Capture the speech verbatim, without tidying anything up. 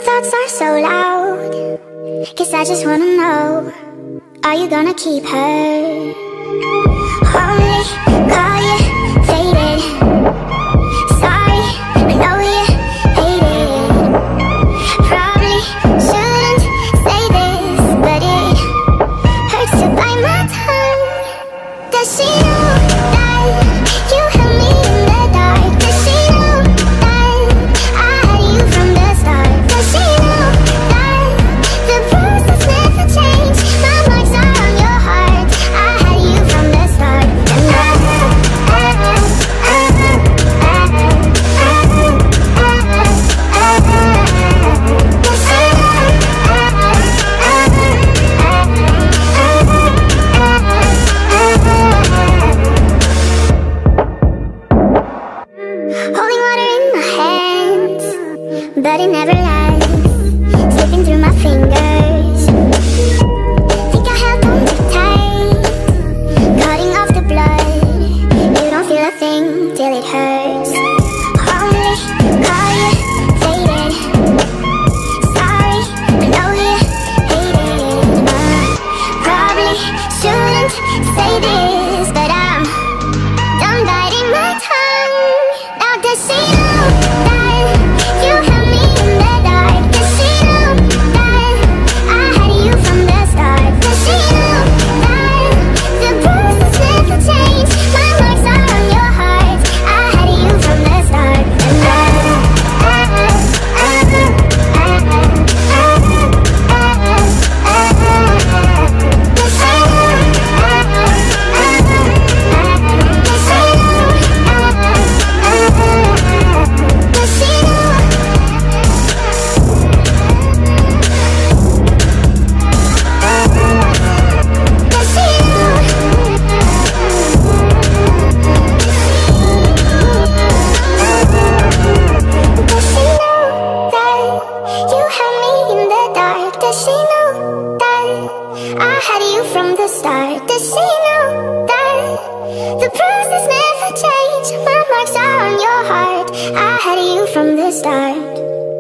thoughts are so loud. Guess I just wanna know, are you gonna keep her? Only call you faded. Sorry, I know you hate it. Probably shouldn't say this, but it hurts to bite my tongue. Does she know that you held me in the dark? Does she know that I had you from the start? Does she know that the process never changed? My marks are on your heart. I had you from the start. And I, I, I, holding water in my hands, but it never lasts. Slipping through my fingers, think I held on too tight. Cutting off the blood, you don't feel a thing till it hurts. Only call you faded. Sorry, I know you hate it. uh, Probably shouldn't say this, but I'm done biting my tongue. Now does she know that you held me in the dark? Does she know that I had you from the start? Does she know that the process never changed? My marks are on your heart. I had you from the start. And I, I, I, I, I, I, does she know? Does she Does she know that I had you from the start? Does she know that the process never changed? My marks are on your heart. I had you from the start.